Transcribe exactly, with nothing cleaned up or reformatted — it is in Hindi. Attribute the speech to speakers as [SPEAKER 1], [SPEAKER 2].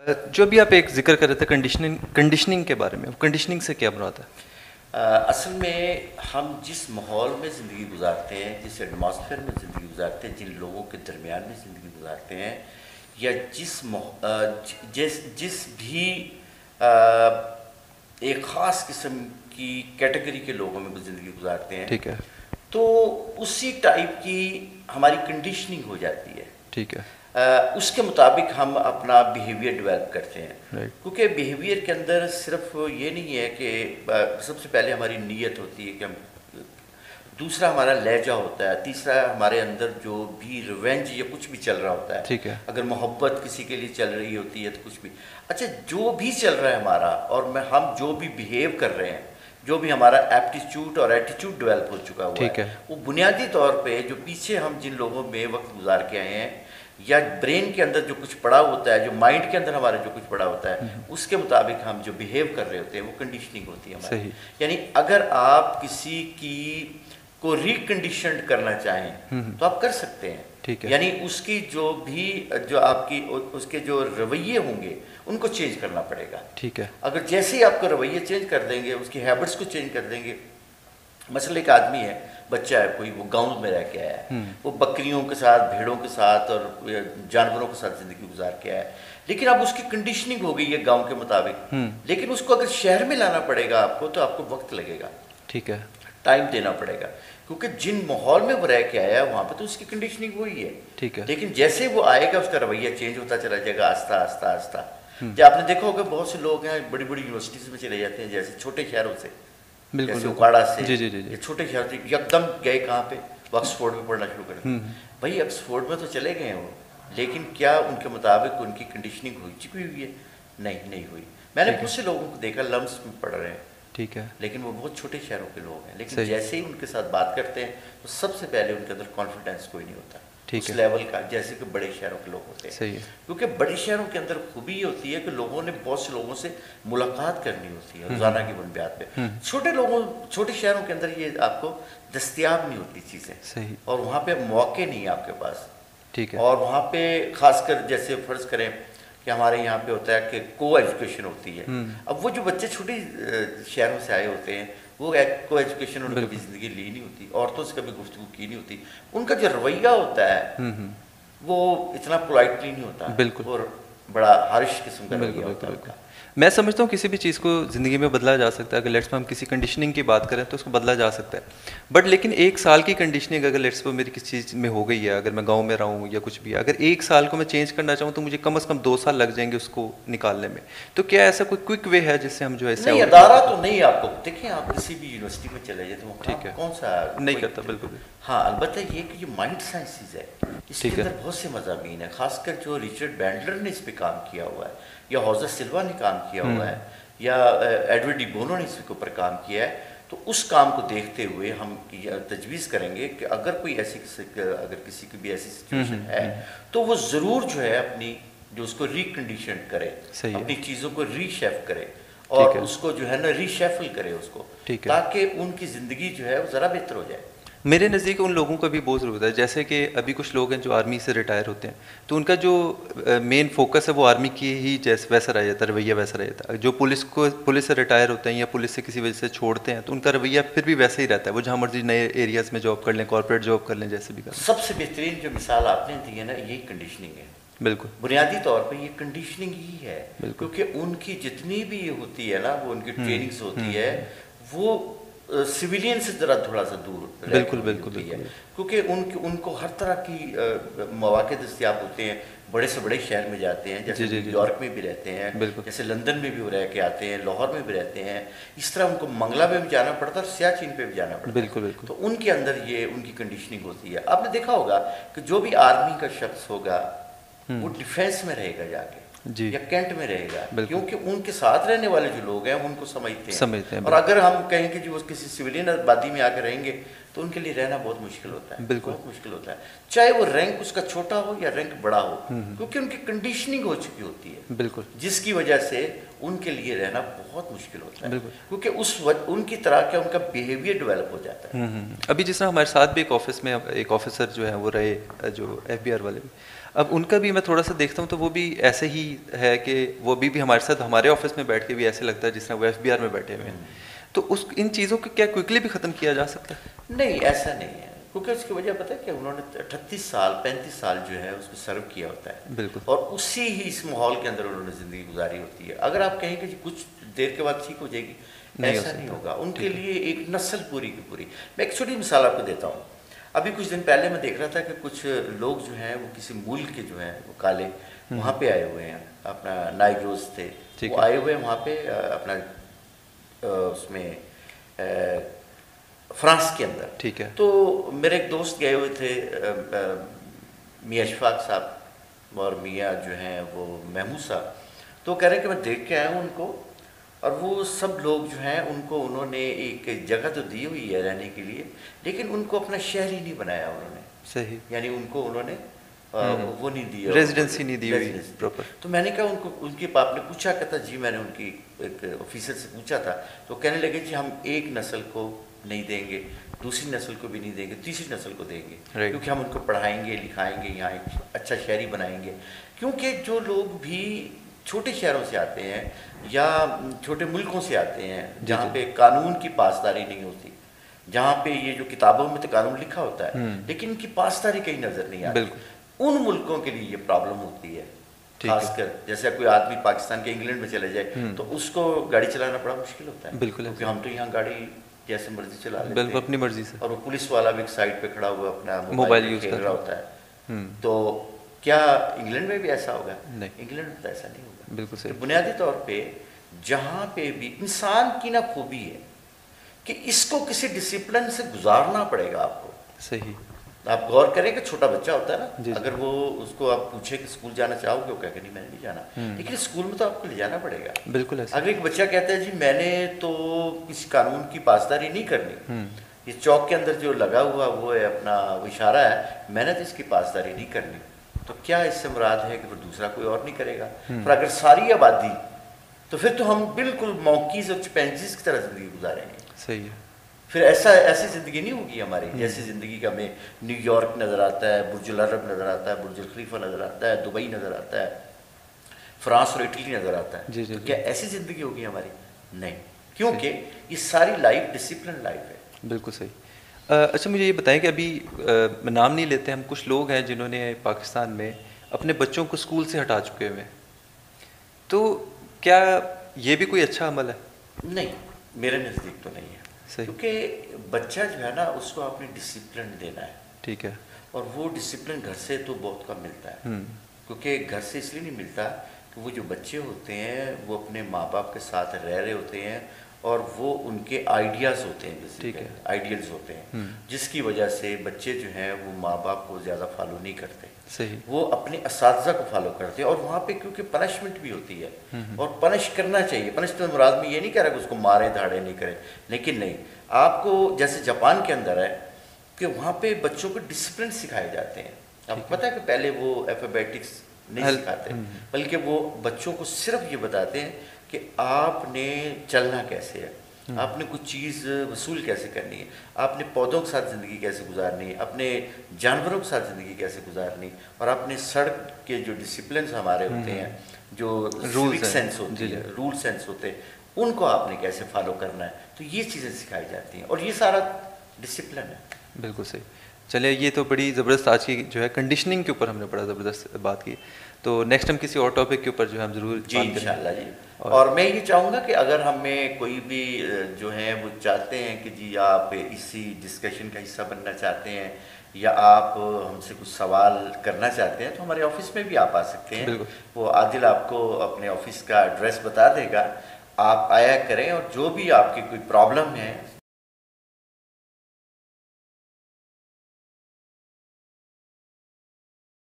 [SPEAKER 1] जो भी आप एक जिक्र कर रहे थे कंडीशनिंग कंडीशनिंग के बारे में, कंडीशनिंग से क्या मुराद है?
[SPEAKER 2] असल में हम जिस माहौल में ज़िंदगी गुजारते हैं, जिस एटमॉस्फेयर में ज़िंदगी गुजारते हैं, जिन लोगों के दरमियान में ज़िंदगी गुजारते हैं, या जिस जिस जिस भी एक ख़ास किस्म की कैटेगरी के लोगों में ज़िंदगी गुजारते हैं,
[SPEAKER 1] ठीक है,
[SPEAKER 2] तो उसी टाइप की हमारी कंडीशनिंग हो जाती है।
[SPEAKER 1] ठीक है।
[SPEAKER 2] Uh, उसके मुताबिक हम अपना बिहेवियर डेवलप करते हैं,
[SPEAKER 1] right.
[SPEAKER 2] क्योंकि बिहेवियर के अंदर सिर्फ ये नहीं है कि सबसे पहले हमारी नीयत होती है कि हम, दूसरा हमारा लहजा होता है, तीसरा हमारे अंदर जो भी रिवेंज या कुछ भी चल रहा होता है,
[SPEAKER 1] ठीक है।
[SPEAKER 2] अगर मोहब्बत किसी के लिए चल रही होती है तो कुछ भी, अच्छा जो भी चल रहा है हमारा, और मैं हम जो भी बिहेव कर रहे हैं, जो भी हमारा एप्टीट्यूड और एटीट्यूड डेवलप हो चुका हुआ है,
[SPEAKER 1] है,
[SPEAKER 2] वो बुनियादी तौर पे जो पीछे हम जिन लोगों में वक्त गुजार के आए हैं, या ब्रेन के अंदर जो कुछ पड़ा होता है, जो माइंड के अंदर हमारे जो कुछ पड़ा होता है, उसके मुताबिक हम जो बिहेव कर रहे होते हैं, वो कंडीशनिंग होती है हमारी। यानी अगर आप किसी की को रिकंडीशनड करना चाहें तो आप कर सकते हैं,
[SPEAKER 1] ठीक है।
[SPEAKER 2] यानी उसकी जो भी जो आपकी उसके जो रवैये होंगे उनको चेंज करना पड़ेगा,
[SPEAKER 1] ठीक है।
[SPEAKER 2] अगर जैसे ही आपको रवैये चेंज कर देंगे, उसकी हैबिट्स को चेंज कर देंगे, मसले एक आदमी है, बच्चा है कोई, वो गांव में रह के आया है, वो बकरियों के साथ, भेड़ों के साथ और जानवरों के साथ ज़िंदगी गुजार के आया है, लेकिन अब उसकी कंडीशनिंग हो गई है गांव के मुताबिक, लेकिन उसको अगर शहर में लाना पड़ेगा आपको, तो आपको वक्त लगेगा,
[SPEAKER 1] ठीक है,
[SPEAKER 2] टाइम देना पड़ेगा, क्योंकि जिन माहौल में वो रह के आया है वहाँ पर तो उसकी कंडीशनिंग वही है,
[SPEAKER 1] ठीक है।
[SPEAKER 2] लेकिन जैसे वो आएगा उसका रवैया चेंज होता चला जाएगा आस्ता आस्ता आस्ता। जब आपने देखा होगा बहुत से लोग हैं बड़ी बड़ी यूनिवर्सिटीज़ में चले जाते हैं, जैसे छोटे शहरों से, जैसे उकाड़ा से,
[SPEAKER 1] जी जी जी जी।
[SPEAKER 2] छोटे शहर से एकदम गए कहाँ पे, ऑक्सफोर्ड में पढ़ना शुरू कर दिया। भाई ऑक्सफोर्ड में तो चले गए हैं वो, लेकिन क्या उनके मुताबिक उनकी कंडीशनिंग हो चुकी हुई है? नहीं, नहीं हुई। मैंने बहुत से लोगों को देखा लम्स में पढ़ रहे हैं,
[SPEAKER 1] ठीक है,
[SPEAKER 2] लेकिन वो बहुत छोटे शहरों के लोग हैं, लेकिन जैसे ही उनके साथ बात करते हैं तो सबसे पहले उनके अंदर कॉन्फिडेंस कोई नहीं होता उस लेवल का, जैसे कि बड़े शहरों के लोग होते हैं।
[SPEAKER 1] सही है।
[SPEAKER 2] क्योंकि बड़े शहरों के अंदर खूबी ये होती है कि लोगों ने बहुत से लोगों से मुलाकात करनी होती है रोजाना की बुनियाद पे। छोटे लोगों छोटे शहरों के अंदर ये आपको दस्तयाब नहीं होती चीज़ें,
[SPEAKER 1] सही, और
[SPEAKER 2] वहाँ पे मौके नहीं है आपके पास,
[SPEAKER 1] ठीक है।
[SPEAKER 2] और वहाँ पे खासकर जैसे फर्ज करें कि हमारे यहाँ पे होता है कि को एजुकेशन होती है, अब वो जो बच्चे छोटे शहरों से आए होते हैं, वो को एजुकेशन उन्होंने कभी ज़िंदगी ली नहीं होती, औरतों से कभी गुफ्तगू की नहीं होती, उनका जो रवैया होता है वो इतना पोलाइटली नहीं होता,
[SPEAKER 1] बिल्कुल,
[SPEAKER 2] और बड़ा हारिश किस्म का रवैया होता है उनका।
[SPEAKER 1] मैं समझता हूँ किसी भी चीज़ को ज़िंदगी में बदला जा सकता है, अगर लेट्स में हम किसी कंडीशनिंग की बात करें तो उसको बदला जा सकता है, बट लेकिन एक साल की कंडीशनिंग अगर लेट्स में मेरी किसी चीज़ में हो गई है, अगर मैं गांव में रहा हूँ या कुछ भी, अगर एक साल को मैं चेंज करना चाहूँ तो मुझे कम से कम दो साल लग जाएंगे उसको निकालने में, तो क्या ऐसा कोई क्विक वे है जिससे हम जो है?
[SPEAKER 2] नहीं, अदारा तो नहीं, आपको देखिए आप किसी भी यूनिवर्सिटी में चले जाए तो
[SPEAKER 1] ठीक है,
[SPEAKER 2] कौन सा
[SPEAKER 1] नहीं करता बिल्कुल।
[SPEAKER 2] हाँ, अलबत्ता ये कि ये माइंड साइंसेज है, इसके अंदर बहुत से मज़ामीन है, खासकर जो रिचर्ड बैंडलर ने इस पर काम किया हुआ है, या हौज़ा सिल्वा ने काम किया हुआ है, या एडवर्ड डी बोनो ने इसके ऊपर काम किया है, तो उस काम को देखते हुए हम तजवीज़ करेंगे कि अगर कोई ऐसी अगर किसी की भी ऐसी सिचुएशन है तो वो ज़रूर जो है अपनी जो उसको रिकंडीशन करे, अपनी चीज़ों को रीशेफ करे, और उसको जो है ना रीशेफल करे उसको, ताकि उनकी ज़िंदगी जो है वो ज़रा बेहतर हो जाए।
[SPEAKER 1] मेरे नज़दीक उन लोगों का भी बहुत ज़रूरत है, जैसे कि अभी कुछ लोग हैं जो आर्मी से रिटायर होते हैं, तो उनका जो मेन फोकस है वो आर्मी की ही जैसे वैसा रह जाता है, रवैया वैसा रह जाता है। जो पुलिस को पुलिस से रिटायर होते हैं या पुलिस से किसी वजह से छोड़ते हैं तो उनका रवैया फिर भी वैसा ही रहता है, वो जहाँ मर्जी नए एरियाज़ में जॉब कर लें, कॉर्पोरेट जॉब कर लें, जैसे भी कर लें।
[SPEAKER 2] सबसे बेहतरीन जो मिसाल आपने दी है ना, यही कंडीशनिंग है,
[SPEAKER 1] बिल्कुल
[SPEAKER 2] बुनियादी तौर पे ये कंडीशनिंग ही है, क्योंकि उनकी जितनी भी होती है ना, वो उनकी ट्रेनिंग्स होती है, वो सिविलियन से ज़रा थोड़ा सा दूर
[SPEAKER 1] बिल्कुल बिल्कुल है,
[SPEAKER 2] क्योंकि उनके उनको हर तरह की मौके दस्तियाब होते हैं, बड़े से बड़े शहर में जाते हैं, जैसे न्यूयॉर्क में भी रहते हैं, जैसे लंदन में भी वो रह के आते हैं, लाहौर में भी रहते हैं, इस तरह उनको मंगला में भी जाना पड़ता है और सियाचिन पे भी जाना पड़ता है,
[SPEAKER 1] बिल्कुल बिल्कुल।
[SPEAKER 2] तो उनके अंदर ये उनकी कंडीशनिंग होती है। आपने देखा होगा कि जो भी आर्मी का शख्स होगा वो डिफेंस में रहेगा जाके
[SPEAKER 1] जी,
[SPEAKER 2] या कैंट में रहेगा, क्योंकि उनके साथ रहने वाले जो लोग हैं उनको समझते हैं,
[SPEAKER 1] समझते हैं।
[SPEAKER 2] और अगर हम कहें कि जो किसी सिविलियन आबादी में आकर रहेंगे तो उनके लिए रहना बहुत मुश्किल होता है,
[SPEAKER 1] बिल्कुल
[SPEAKER 2] बहुत मुश्किल होता है, चाहे वो रैंक उसका छोटा हो या रैंक बड़ा हो, क्योंकि उनकी कंडीशनिंग हो चुकी होती है,
[SPEAKER 1] बिल्कुल,
[SPEAKER 2] जिसकी वजह से उनके लिए रहना बहुत मुश्किल होता है, क्योंकि उस उनकी तरह का उनका बिहेवियर डेवलप हो जाता है।
[SPEAKER 1] अभी जिस तरह हमारे साथ भी एक ऑफिस में एक ऑफिसर जो है वो रहे, जो एफ बी आर वाले, अब उनका भी मैं थोड़ा सा देखता हूँ तो वो भी ऐसे ही है कि वो अभी भी हमारे साथ हमारे ऑफिस में बैठ के भी ऐसे लगता है जिस तरह वो एफ बी आर में बैठे हुए हैं। तो उस इन चीज़ों को क्या क्विकली भी ख़त्म किया जा सकता है?
[SPEAKER 2] नहीं, ऐसा नहीं है, क्योंकि उसकी वजह पता है कि उन्होंने अठतीस साल पैंतीस साल जो है उसमें सर्व किया होता है।
[SPEAKER 1] बिल्कुल।
[SPEAKER 2] और उसी ही इस माहौल के अंदर उन्होंने ज़िंदगी गुजारी होती है। अगर आप कहें कि जी कुछ देर के बाद ठीक हो जाएगी, ऐसा नहीं होगा। उनके लिए एक नस्ल पूरी की पूरी। मैं एक छोटी मिसाल आपको देता हूँ। अभी कुछ दिन पहले मैं देख रहा था कि कुछ लोग जो हैं वो किसी मुल्क के जो हैं वो काले वहाँ पे आए हुए हैं, अपना नाइग्रोज थे, वो आए हुए हैं वहाँ पे अपना उसमें फ्रांस के अंदर।
[SPEAKER 1] ठीक है।
[SPEAKER 2] तो मेरे एक दोस्त गए हुए थे, मियाँ अशफाक साहब और मियाँ जो हैं वो महमूद साहब। तो कह रहे हैं कि मैं देख के आया हूँ उनको, और वो सब लोग जो हैं उनको उन्होंने एक जगह तो दी हुई है रहने के लिए, लेकिन उनको अपना शहर ही नहीं बनाया उन्होंने।
[SPEAKER 1] सही।
[SPEAKER 2] यानी उनको उन्होंने वो नहीं दिया,
[SPEAKER 1] रेजिडेंसी नहीं दी हुई प्रॉपर।
[SPEAKER 2] तो मैंने कहा उनको, उनके बाप ने पूछा, कहता जी मैंने उनकी एक ऑफिसर से पूछा था, तो कहने लगे जी हम एक नस्ल को नहीं देंगे, दूसरी नस्ल को भी नहीं देंगे, तीसरी नस्ल को देंगे, क्योंकि हम उनको पढ़ाएंगे लिखाएंगे, यहाँ एक अच्छा शहरी बनाएंगे। क्योंकि जो लोग भी छोटे शहरों से आते हैं या छोटे मुल्कों से आते हैं जहाँ पे कानून की पासदारी नहीं होती, जहाँ पे ये जो किताबों में तो कानून लिखा होता है लेकिन इनकी पासदारी कहीं नज़र नहीं आती, उन मुल्कों के लिए ये प्रॉब्लम होती है। खासकर जैसे कोई आदमी पाकिस्तान के इंग्लैंड में चले जाए तो उसको गाड़ी चलाना बड़ा मुश्किल होता है, बिल्कुल, क्योंकि हम तो यहाँ गाड़ी जैसे मर्जी चला लेते हैं
[SPEAKER 1] अपनी मर्जी से,
[SPEAKER 2] और वो पुलिस वाला भी एक साइड पे खड़ा हुआ अपना मोबाइल यूज कर रहा होता है। तो क्या इंग्लैंड में भी ऐसा होगा? नहीं, इंग्लैंड में तो ऐसा नहीं होगा। बिल्कुल सही। तो बुनियादी तौर पे जहाँ पे भी इंसान की ना खूबी है कि इसको किसी डिसिप्लिन से गुजारना पड़ेगा आपको। सही। आप गौर करें कि छोटा बच्चा होता है ना, अगर वो उसको आप पूछे कि स्कूल जाना चाहोगे, वो कहे कि नहीं मैंने नहीं जाना, लेकिन स्कूल में तो आपको ले जाना पड़ेगा। बिल्कुल। अगर एक बच्चा कहता है जी मैंने तो किसी कानून की पासदारी नहीं करनी, ये चौक के अंदर जो लगा हुआ वो है अपना वो इशारा है, मैंने तो इसकी पासदारी नहीं करनी, तो क्या इससे मुराद है कि फिर दूसरा कोई और नहीं करेगा? पर अगर सारी आबादी, तो फिर तो हम बिल्कुल मौकीज और चिंपैंजीज की तरह जिंदगी गुजारेंगे। सही है। फिर ऐसा ऐसी ज़िंदगी नहीं होगी हमारी, जैसी ज़िंदगी का हमें न्यूयॉर्क नज़र आता है, बुर्ज अल अरब नज़र आता है, बुर्ज अल खलीफा नज़र आता है, दुबई नज़र आता है, फ्रांस और इटली नज़र आता है। जी जी। तो क्या ऐसी ज़िंदगी होगी हमारी? नहीं, क्योंकि ये सारी लाइफ डिसिप्लिन लाइफ है। बिल्कुल सही। अच्छा मुझे ये बताएं कि अभी आ, नाम नहीं लेते हम, कुछ लोग हैं जिन्होंने पाकिस्तान में अपने बच्चों को स्कूल से हटा चुके हुए हैं, तो क्या ये भी कोई अच्छा अमल है? नहीं, मेरे नज़दीक तो नहीं है, क्योंकि बच्चा जो है ना उसको आपने डिसिप्लिन देना है। ठीक है। और वो डिसिप्लिन घर से तो बहुत कम मिलता है, क्योंकि घर से इसलिए नहीं मिलता कि वो जो बच्चे होते हैं वो अपने माँ बाप के साथ रह रहे होते हैं और वो उनके आइडियाज़ होते हैं, ठीक है, आइडियल्स होते हैं, जिसकी वजह से बच्चे जो हैं वो माँ बाप को ज़्यादा फॉलो नहीं करते। सही। वो अपने असातिज़ा को फॉलो करते हैं, और वहाँ पे क्योंकि पनिशमेंट भी होती है और पनिश करना चाहिए। पनिश तो मुराद में ये नहीं कह रहा कि उसको मारे धाड़े नहीं करें, लेकिन नहीं, आपको जैसे जापान के अंदर है कि वहाँ पे बच्चों को डिसिप्लिन सिखाए जाते हैं। आपको पता है कि पहले वो अल्फ़ाबेटिक्स नहीं सिखाते, बल्कि वो बच्चों को सिर्फ ये बताते हैं कि आपने चलना कैसे है, आपने कुछ चीज़ वसूल कैसे करनी है, आपने पौधों के साथ ज़िंदगी कैसे गुजारनी है, अपने जानवरों के साथ ज़िंदगी कैसे गुजारनी, और अपने सड़क के जो डिसिप्लिन हमारे होते हैं, जो रूल सेंस होती है, रूल सेंस होते हैं, उनको आपने कैसे फॉलो करना है। तो ये चीज़ें सिखाई जाती हैं और ये सारा डिसिप्लिन है। बिल्कुल सही। चलिए, ये तो बड़ी ज़बरदस्त आज की जो है कंडीशनिंग के ऊपर हमने बड़ा ज़बरदस्त बात की। तो नेक्स्ट हम किसी और टॉपिक के ऊपर जो है हम ज़रूर जी इंशाल्लाह जी। और, और मैं ये चाहूँगा कि अगर हमें कोई भी जो है वो चाहते हैं कि जी आप इसी डिस्कशन का हिस्सा बनना चाहते हैं या आप हमसे कुछ सवाल करना चाहते हैं, तो हमारे ऑफिस में भी आप आ सकते हैं। वो आदिल आपको अपने ऑफिस का एड्रेस बता देगा, आप आया करें और जो भी आपकी कोई प्रॉब्लम है